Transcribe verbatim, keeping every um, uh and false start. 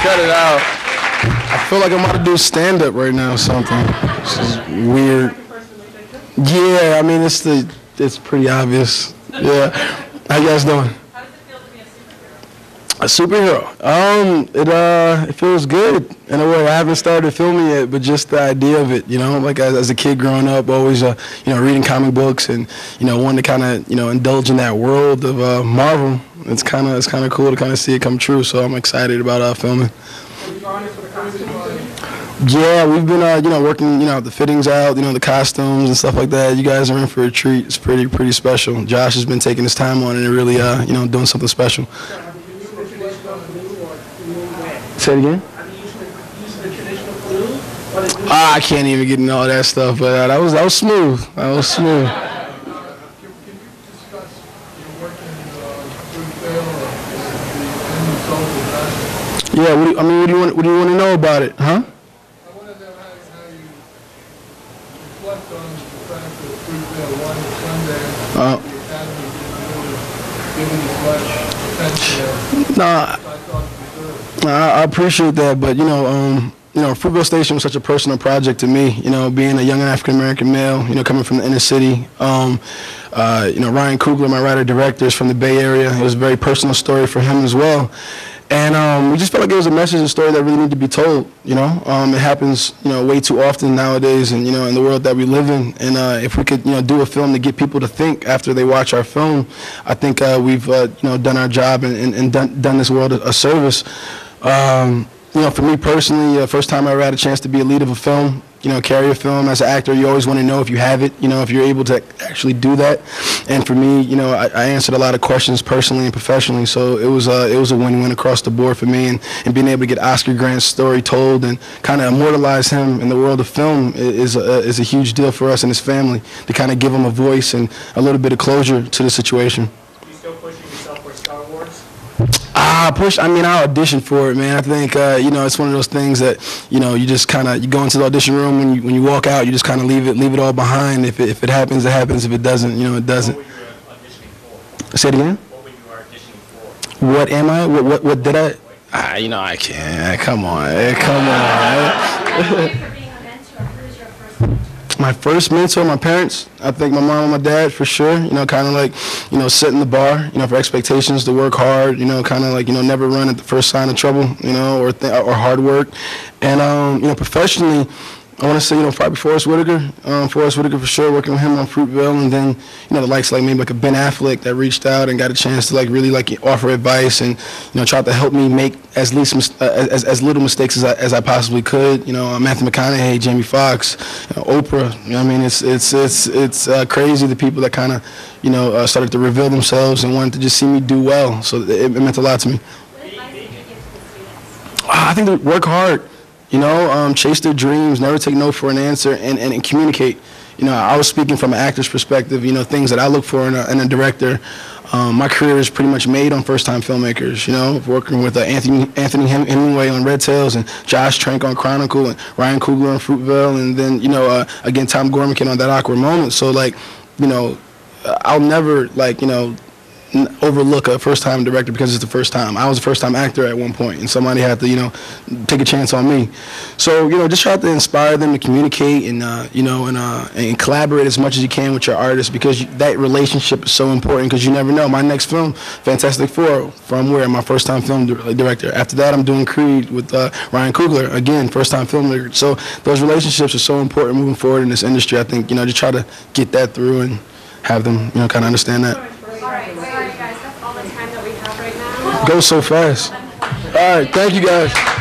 cut it out. I feel like I'm about to do stand-up right now or something. This is weird. Yeah, I mean, it's the, it's pretty obvious. Yeah. How you guys doing? How does it feel to be a superhero? A superhero. Um, it uh, it feels good in a way. I haven't started filming yet, but just the idea of it, you know, like as, as a kid growing up, always, uh, you know, reading comic books and you know, wanting to kind of, you know, indulge in that world of uh, Marvel. It's kind of, it's kind of cool to kind of see it come true. So I'm excited about uh, filming. Yeah, we've been, uh, you know, working, you know, the fittings out, you know, the costumes and stuff like that. You guys are in for a treat. It's pretty, pretty special. Josh has been taking his time on it and really, uh, you know, doing something special. Say it again? Ah, I can't even get into all that stuff, but uh, that was that was smooth. That was smooth. Yeah, what do you, I mean, what do you want? What do you want to know about it, huh? Uh, nah, I appreciate that, but you know, um, you know, Fruitvale Station was such a personal project to me. You know, being a young African American male, you know, coming from the inner city. Um, uh, you know, Ryan Coogler, my writer director, is from the Bay Area. It was a very personal story for him as well. And um, we just felt like it was a message, a story that really needed to be told. You know, um, it happens, you know, way too often nowadays, and you know, in the world that we live in. And uh, if we could, you know, do a film to get people to think after they watch our film, I think uh, we've, uh, you know, done our job and, and, and done, done this world a, a service. Um, you know, for me personally, uh, first time I ever had a chance to be a lead of a film. You know, carry a film as an actor, you always want to know if you have it, you know, if you're able to actually do that. And for me, you know, I, I answered a lot of questions personally and professionally, so it was uh, it was a win-win across the board for me. And, and being able to get Oscar Grant's story told and kind of immortalize him in the world of film is a, is a huge deal for us and his family, to kind of give him a voice and a little bit of closure to the situation. Are you still pushing yourself for Star Wars? Ah, push. I mean, I auditioned for it, man. I think uh, you know, it's one of those things that you know, you just kind of you go into the audition room when you when you walk out, you just kind of leave it leave it all behind. If it, if it happens, it happens. If it doesn't, you know, it doesn't. What were you auditioning for? Say it again. What were you auditioning for? What am I? What what, what did I? Ah, you know, I can't. Come on, come on. My first mentor, my parents. I think my mom and my dad for sure. You know, kind of like, you know, setting the bar. You know, for expectations to work hard. You know, kind of like, you know, never run at the first sign of trouble. You know, or th or hard work. And um, you know, professionally, I want to say, you know, probably Forrest Whitaker. Um, Forrest Whitaker for sure, working with him on Fruitvale, and then, you know, the likes like maybe like a Ben Affleck that reached out and got a chance to like really like offer advice and, you know, try to help me make as least uh, as as little mistakes as I, as I possibly could. You know, uh, Matthew McConaughey, Jamie Foxx, you know, Oprah. You know, I mean, it's it's it's it's uh, crazy the people that kind of, you know, uh, started to reveal themselves and wanted to just see me do well. So it, it meant a lot to me. I think they work hard. You know, um, chase their dreams, never take no for an answer, and, and, and communicate. You know, I was speaking from an actor's perspective, you know, things that I look for in a, in a director. Um, my career is pretty much made on first-time filmmakers, you know, working with uh, Anthony, Anthony Hemingway on Red Tails and Josh Trank on Chronicle and Ryan Coogler on Fruitvale, and then, you know, uh, again, Tom Gormican on That Awkward Moment. So, like, you know, I'll never, like, you know, overlook a first-time director because it's the first time. I was a first-time actor at one point, and somebody had to, you know, take a chance on me. So, you know, just try to inspire them to communicate and, uh, you know, and uh, and collaborate as much as you can with your artists, because you, that relationship is so important, because you never know. My next film, Fantastic Four, from where? My first-time film director. After that, I'm doing Creed with uh, Ryan Coogler, again, first-time filmmaker. So those relationships are so important moving forward in this industry. I think, you know, just try to get that through and have them, you know, kind of understand that. Go so fast. All right, thank you guys.